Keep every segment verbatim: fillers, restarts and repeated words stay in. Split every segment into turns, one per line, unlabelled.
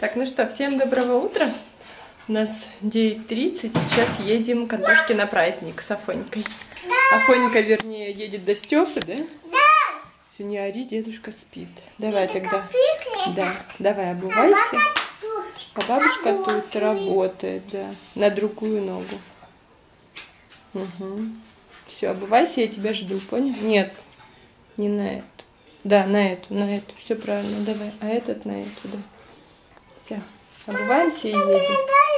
Так, ну что, всем доброго утра. У нас девять тридцать, сейчас едем к Антошке на праздник с Афонькой. Да. Афонька, вернее, едет до Стёпы, да?
Да.
Все, не ори, дедушка спит. Давай это тогда. Да, давай обувайся. А бабушка тут работает, да, на другую ногу. Угу. Все, обувайся, я тебя жду, понял? Нет, не на эту. Да, на эту, на эту. Все правильно, давай. А этот на эту, да. Все, обуваемся и едем.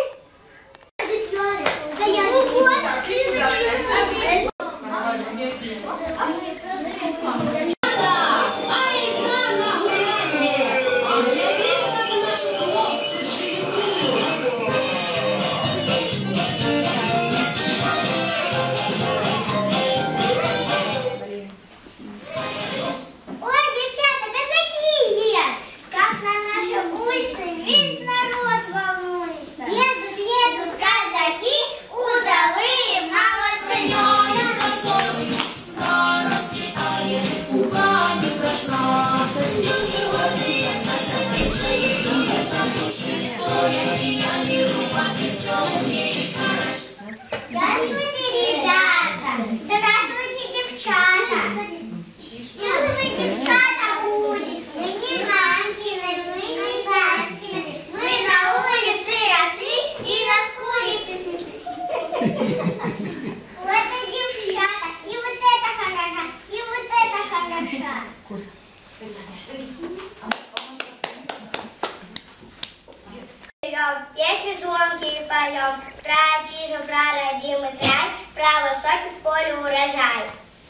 Песни звонкие поем, про отчизну, про родимый край, про высокий в поле урожай.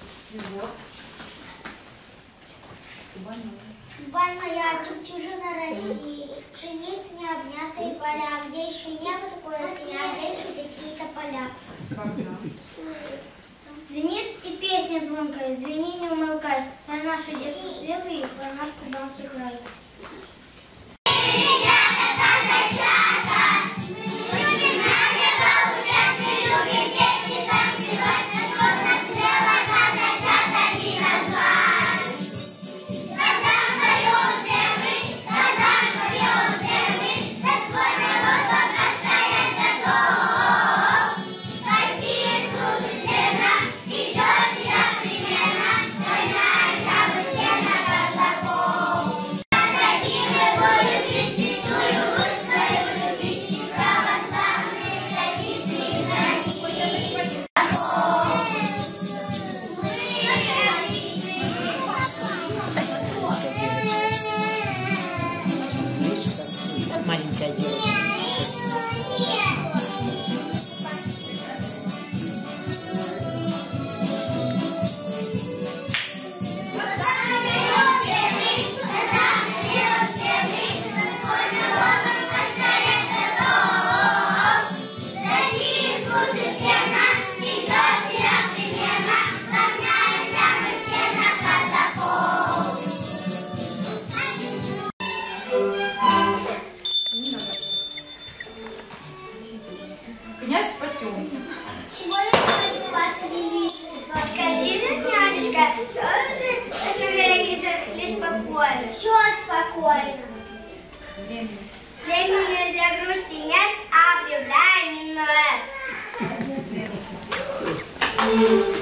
Бань моя, жемчужина России, пшениц необнятые поля, где еще небо такое сия, где еще какие-то поля. Звенит и песня звонкая, звени не умолкай, про наши детские стрелы и про наш кубанский край.
Князь Потемкин.
Скажи, дядюшка, тоже на границах лишь спокойно? Что спокойно? Времени для грусти нет, а объявляем минуэт.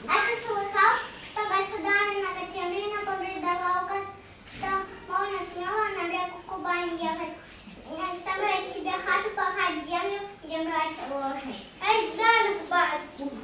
А ты слыхал, что государыня Катерина повредала указ, что можно смело на реку Кубань ехать? Оставляй тебе хату, пахать землю и брать лошадь. Ай, да, на Кубань.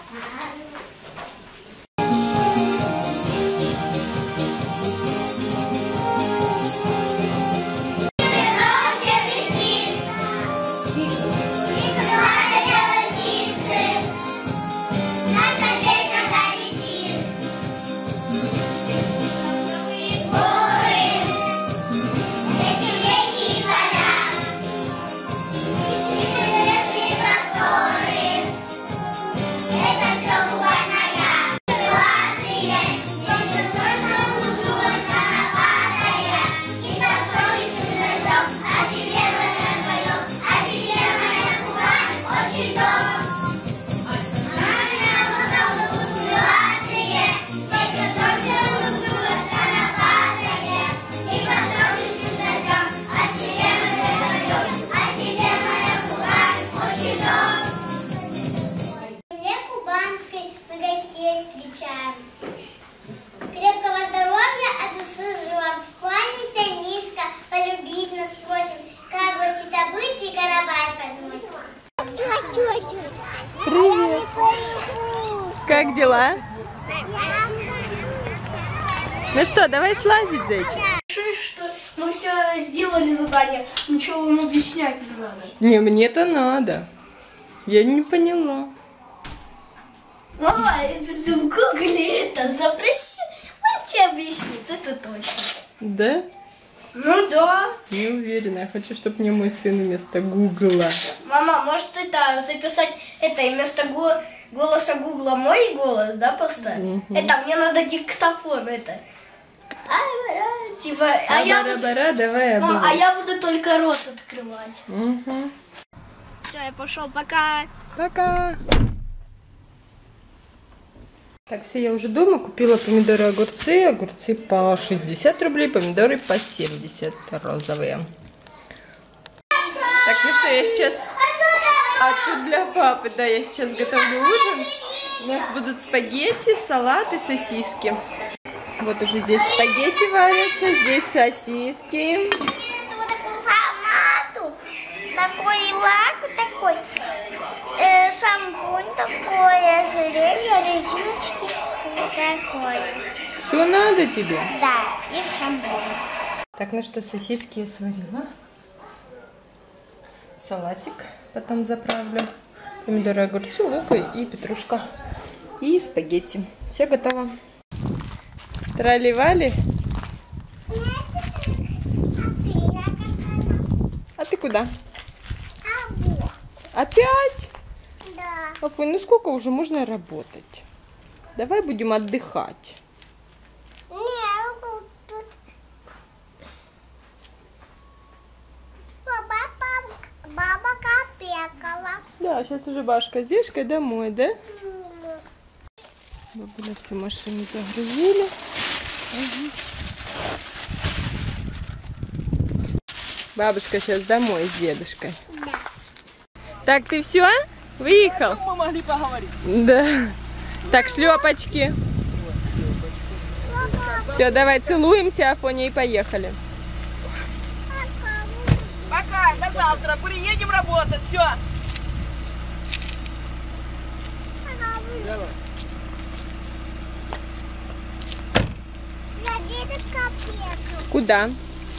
Привет! Как дела? Ну что, давай слазить, зайчик.
Что мы все сделали задание, ничего вам объяснять не надо.
Не, мне-то надо. Я не поняла.
Мама, это ты в гугле это запроси, он тебе объяснит, это точно.
Да?
Ну да.
Не уверена, я хочу, чтобы мне мой сын вместо Гугла.
Мама, может это записать это и вместо го голоса Гугла мой голос, да, поставить?
Угу.
Это мне надо диктофон, это. А, типа, а я, буду,
Бара-бара, давай
мам, а
обувай.
я буду только рот открывать.
Угу.
Все, я пошел, пока.
Пока. Так, все, я уже дома купила помидоры, огурцы. Огурцы по шестьдесят рублей, помидоры по семьдесят, розовые. Так, ну что, я сейчас... А тут для папы, да, я сейчас готовлю ужин. У нас будут спагетти, салат и сосиски. Вот уже здесь спагетти варятся, здесь сосиски.
Вот такую помаду, такой лак, такой э, шампунь, такое ожерелье, резиночки, вот такое.
Все надо тебе?
Да, и шампунь.
Так, ну что, сосиски я сварила. Салатик потом заправлю. Помидоры, огурцы, лук и петрушка. И спагетти. Все готово. Трали-вали. А ты куда? Опять?
Да.
Афой, ну сколько уже можно работать? Давай будем отдыхать.
Не, тут... Баба, баба капекала.
Да, сейчас уже Башка с Дешкой домой, да? Бабуля всю машину загрузили. Угу. Бабушка сейчас домой с дедушкой.
Да.
Так, ты все? Выехал?
Мы могли поговорить.
Да. Так, шлепочки. Все, давай целуемся, Афоня, и поехали.
Пока, до завтра. Приедем работать. Все. Давай.
Куда?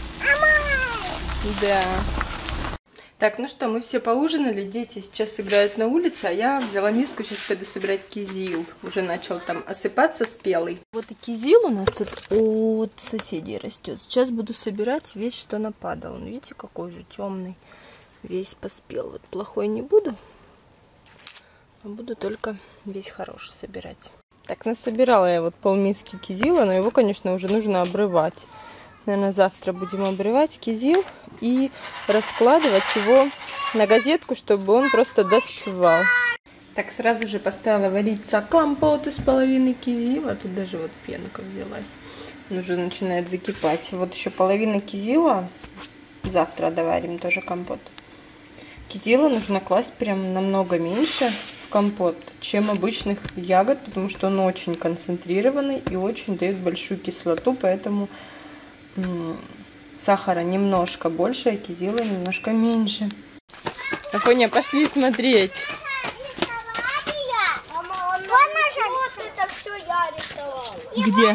Да. Так, ну что, мы все поужинали, дети сейчас играют на улице, а я взяла миску, сейчас пойду собирать кизил. Уже начал там осыпаться спелый. Вот и кизил у нас тут от соседей растет. Сейчас буду собирать весь, что нападал. Он, видите, какой же темный. Весь поспел. Вот плохой не буду, а буду только весь хороший собирать. Так, насобирала я вот полмиски кизила, но его, конечно, уже нужно обрывать. Наверное, завтра будем обрывать кизил и раскладывать его на газетку, чтобы он просто доспевал. Так, сразу же поставила вариться компот из половины кизила. Тут даже вот пенка взялась. Он уже начинает закипать. Вот еще половина кизила. Завтра доварим тоже компот. Кизила нужно класть прям намного меньше. компот, чем обычных ягод, потому что он очень концентрированный и очень дает большую кислоту, поэтому сахара немножко больше, а кизила немножко меньше. Афоня, пошли смотреть. Где?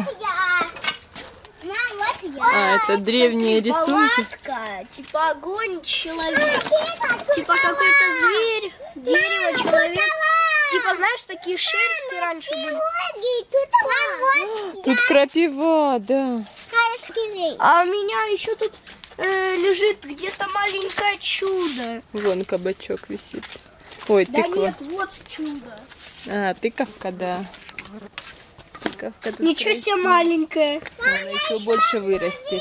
А, это древние
Смотри,
рисунки.
палатка, типа огонь, человек, типа какой-то зверь, дерево, человек. Типа, знаешь, такие шерсти раньше были.
Тут крапива, да.
А у меня еще тут э, лежит где-то маленькое чудо.
Вон кабачок висит. Ой,
Да
тыква.
нет, вот чудо.
А, тыковка, да. Тыковка тут
Ничего себе
красивая.
маленькое.
Она еще больше вырастет.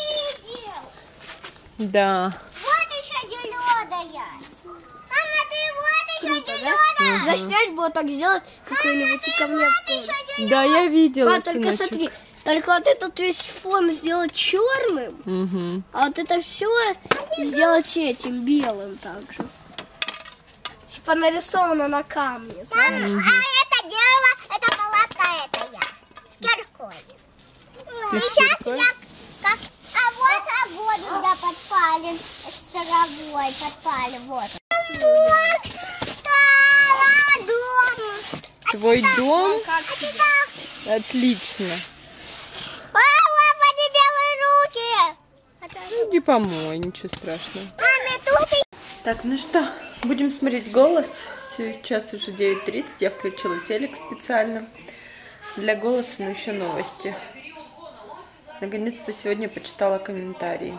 Да.
Вот еще зеленая. Мама, ты вот еще зеленая.
Заснять было так сделать какой-нибудь и ко мне в комнату.
Да, я видела.
Па, только
сыночек.
смотри, только вот этот весь фон сделать черным,
Угу.
а вот это все сделать этим белым также. Типа нарисовано на камне.
Мама, а это дерево, это палатка, это я. С киркой.
Ты
И
с
сейчас
киркой?
я как... А вот огонь у меня подпален. С травой подпален, вот. Вот. Стала дом.
Твой дом?
А тебя...
Отлично.
Мама, поди белые руки.
Иди помой, ничего страшного.
Маме, тут и...
Так, ну что, будем смотреть «Голос». Сейчас уже девять тридцать, я включила телек специально для «Голоса», но еще новости. Наконец-то сегодня почитала комментарии.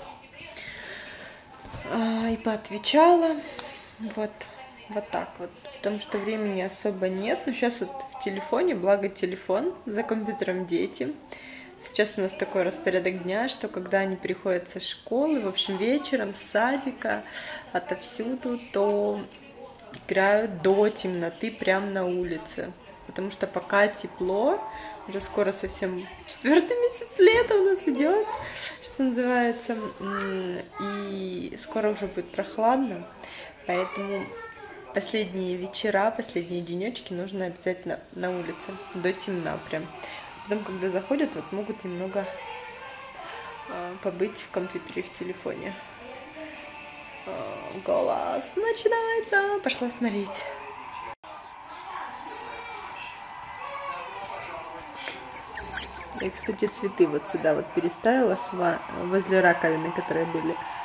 А, и поотвечала. Вот, вот так вот. Потому что времени особо нет. Но сейчас вот в телефоне, благо телефон, за компьютером дети. Сейчас у нас такой распорядок дня, что когда они приходят со школы, в общем, вечером, с садика, отовсюду, то играют до темноты прямо на улице. Потому что пока тепло, уже скоро совсем четвертый месяц лета у нас идет, что называется, и скоро уже будет прохладно, поэтому последние вечера, последние денечки нужно обязательно на улице, до темна прям. Потом, когда заходят, вот могут немного э, побыть в компьютере, в телефоне. Э, голос начинается. Пошла смотреть. Я, кстати, цветы вот сюда вот переставила возле раковины, которые были.